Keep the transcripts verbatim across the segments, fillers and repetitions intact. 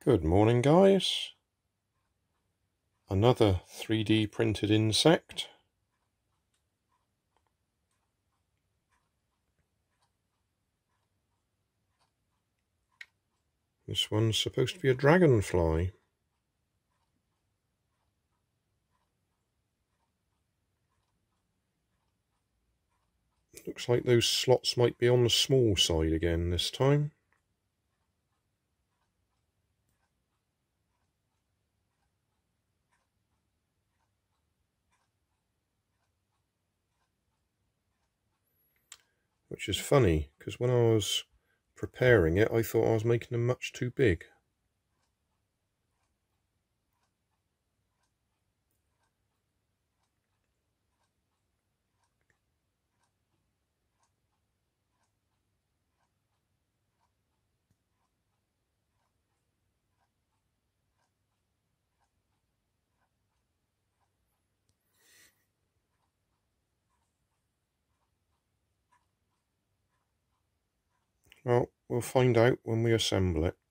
Good morning, guys. Another three D printed insect. This one's supposed to be a dragonfly. Looks like those slots might be on the small side again this time. Which is funny, because when I was preparing it, I thought I was making them much too big. Well, we'll find out when we assemble it.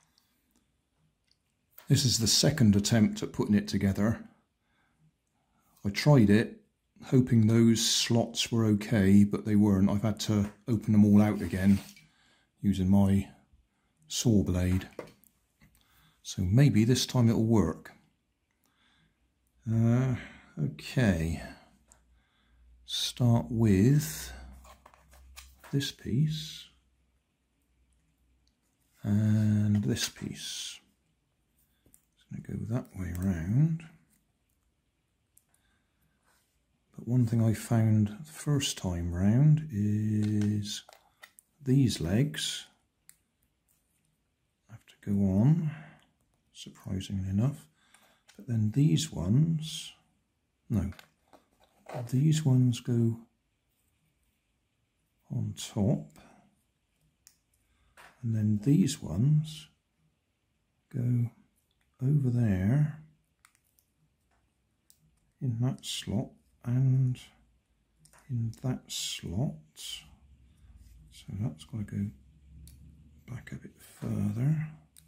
This is the second attempt at putting it together. I tried it, hoping those slots were okay, but they weren't. I've had to open them all out again using my saw blade. So maybe this time it'll work. Uh, okay. Start with this piece and this piece. It's going to go that way round. But one thing I found the first time round is these legs have to go on, surprisingly enough. But then these ones, no, these ones go on top. And then these ones go over there in that slot and in that slot. So that's got to go back a bit further.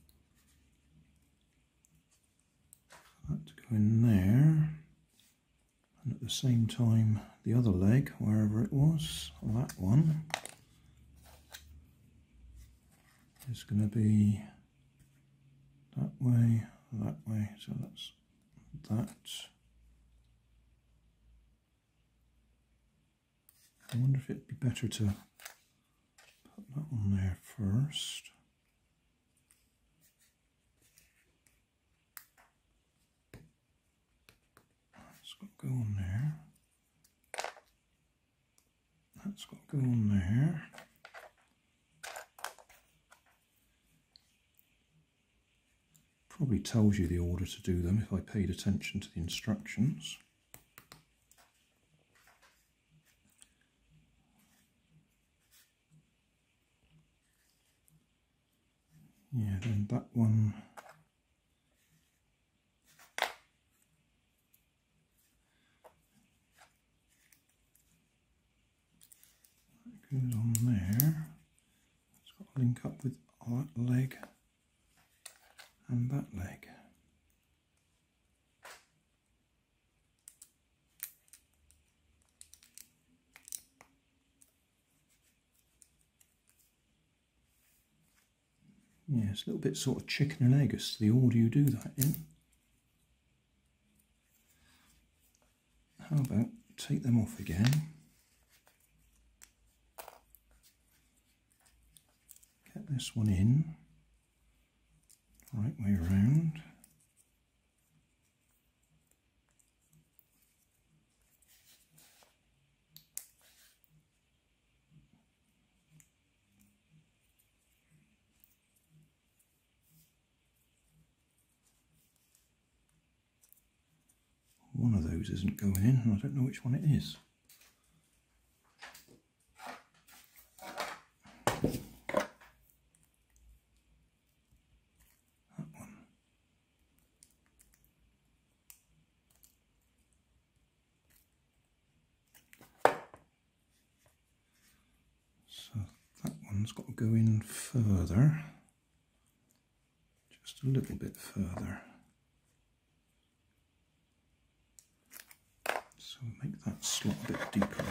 That to go in there. And at the same time, the other leg, wherever it was, that one, is going to be that way, that way, so that's that. I wonder if it'd be better to put that on there first. That's got to go on there. That's got to go on there. Probably tells you the order to do them if I paid attention to the instructions. Yeah, then that one that goes on there. It's got to link up with that leg and that leg. Yeah, it's a little bit sort of chicken and egg as to the order you do that in. How about take them off again. Get this one in. Right way around. One of those isn't going in, and I don't know which one it is. So that one's got to go in further, just just a little bit further. So make that slot a bit deeper.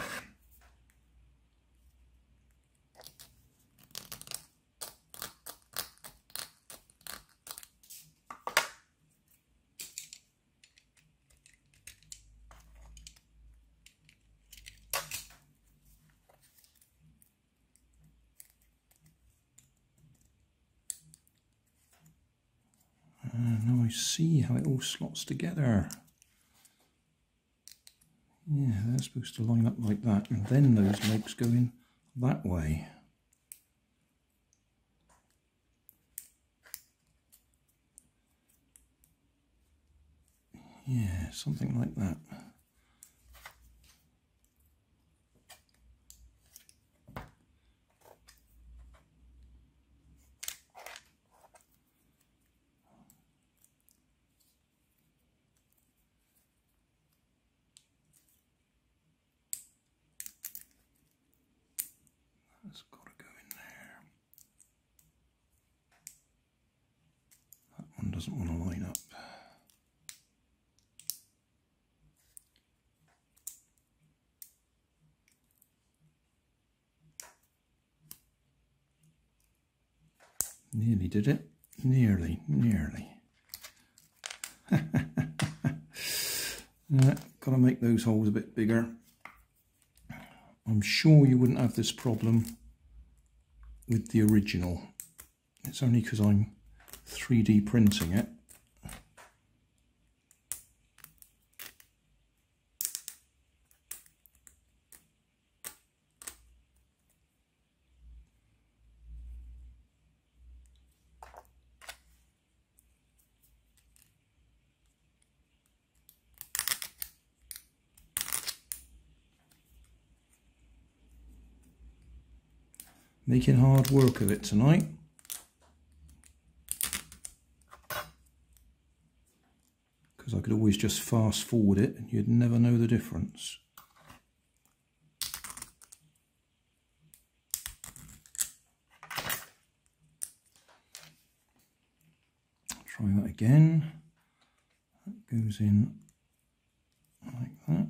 And now I see how it all slots together. Yeah, they're supposed to line up like that, and then those legs go in that way. Yeah, something like that. That's got to go in there. That one doesn't want to line up. Nearly did it. Nearly, nearly. uh, got to make those holes a bit bigger. I'm sure you wouldn't have this problem with the original. It's only because I'm three D printing it. Making hard work of it tonight. Because I could always just fast forward it and you'd never know the difference. Try that again. That goes in like that.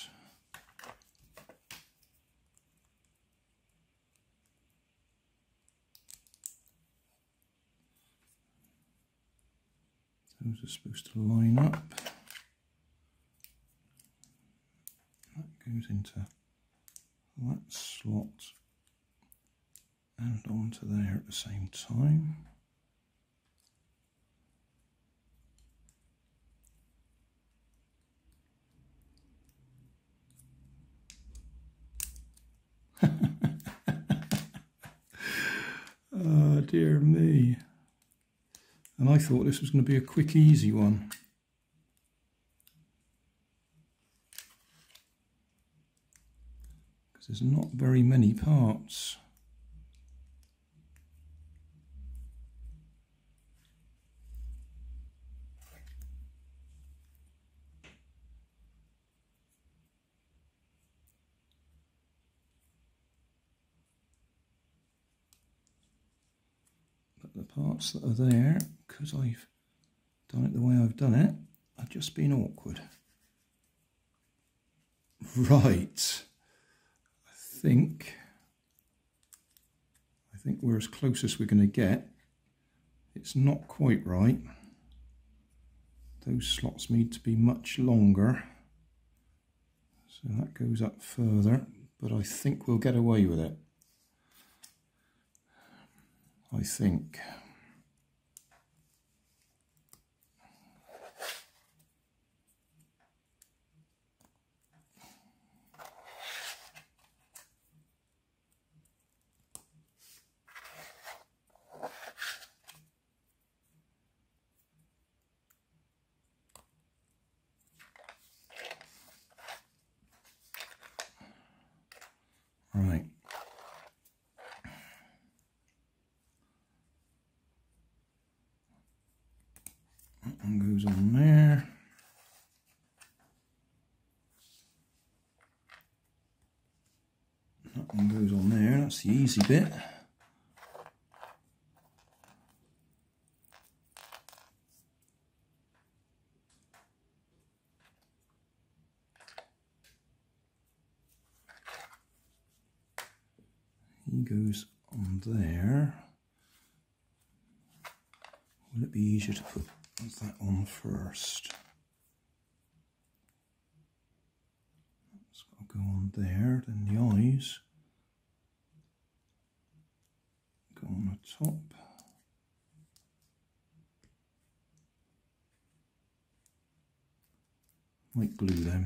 Those are supposed to line up. That goes into that slot and onto there at the same time. Oh dear me. And I thought this was going to be a quick, easy one. Because there's not very many parts. But the parts that are there, because I've done it the way I've done it, have just been awkward. Right. I think, I think we're as close as we're going to get. It's not quite right. Those slots need to be much longer. So that goes up further, but I think we'll get away with it. I think. Right. That one goes on there. That one goes on there. That's the easy bit. He goes on there. Will it be easier to put that on first? It's got to go on there, then the eyes go on the top. Might glue them.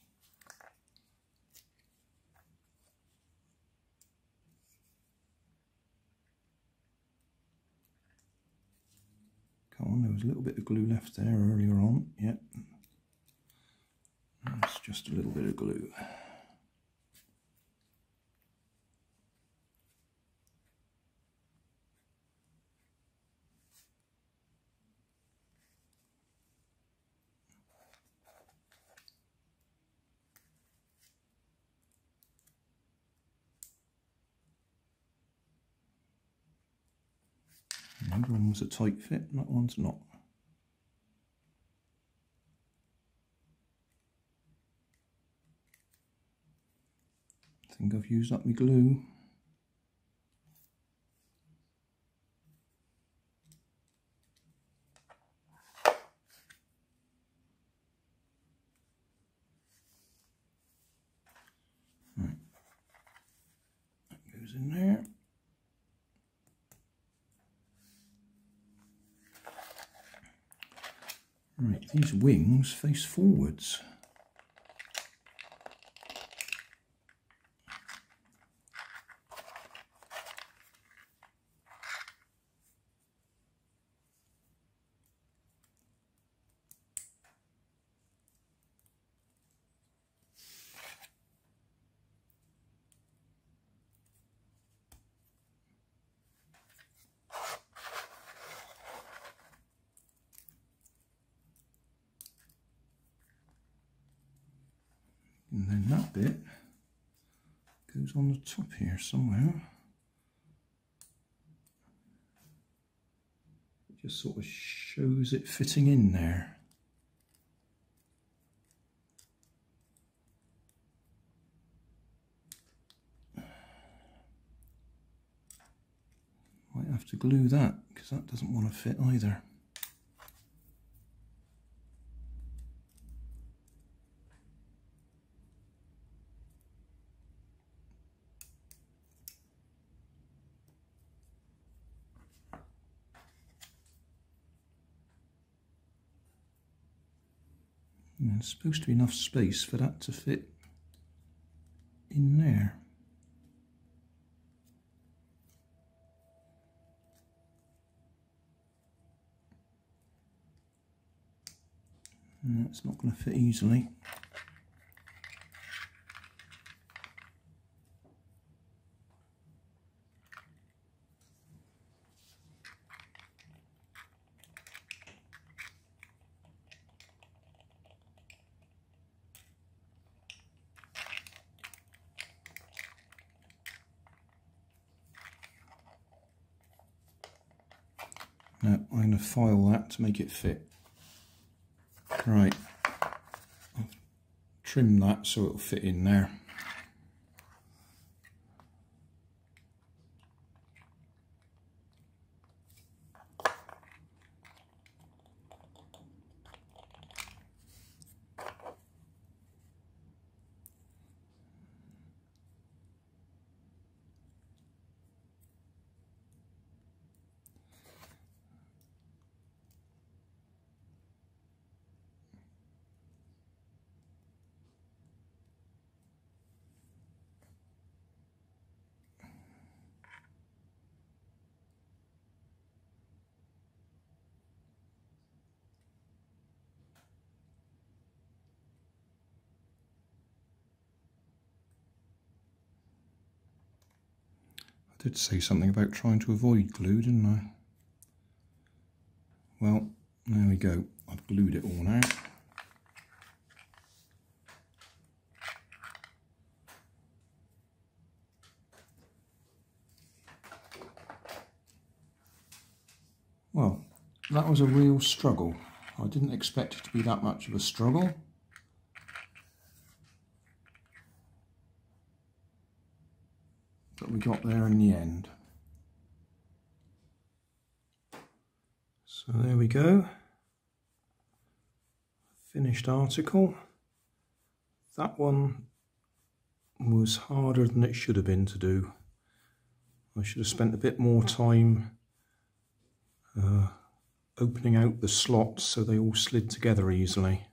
Come on, there was a little bit of glue left there earlier on. Yep. That's just a little bit of glue. That one was a tight fit, and that one's not. I think I've used up my glue. Right. That goes in there. Right, these wings face forwards. And then that bit goes on the top here somewhere. It just sort of shows it fitting in there. Might have to glue that because that doesn't want to fit either. And there's supposed to be enough space for that to fit in there. And that's not going to fit easily. Now I'm going to file that to make it fit. Right, I've trimmed that so it'll fit in there. I did say something about trying to avoid glue, didn't I? Well, there we go. I've glued it all now. Well, that was a real struggle. I didn't expect it to be that much of a struggle. But we got there in the end. So there we go. Finished article. That one was harder than it should have been to do. I should have spent a bit more time uh, opening out the slots so they all slid together easily.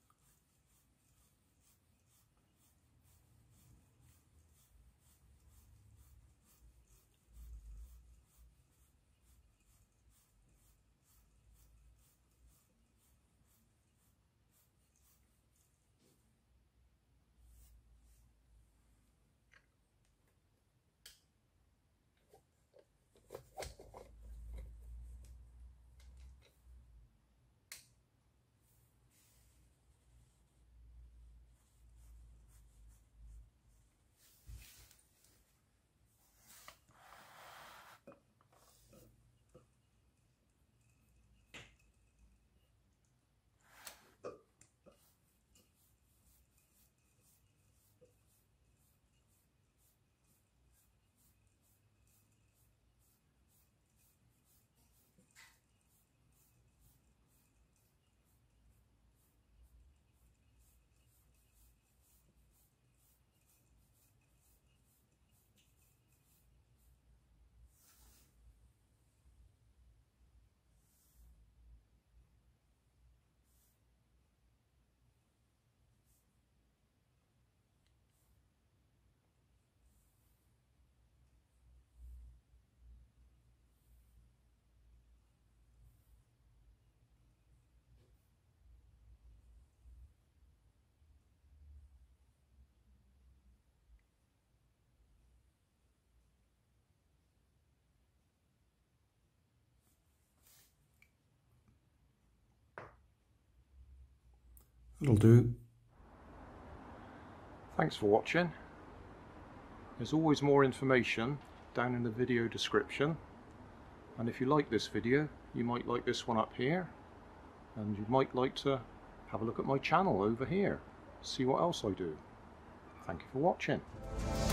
That'll do. Thanks for watching. There's always more information down in the video description, and if you like this video you might like this one up here, and you might like to have a look at my channel over here, see what else I do. Thank you for watching.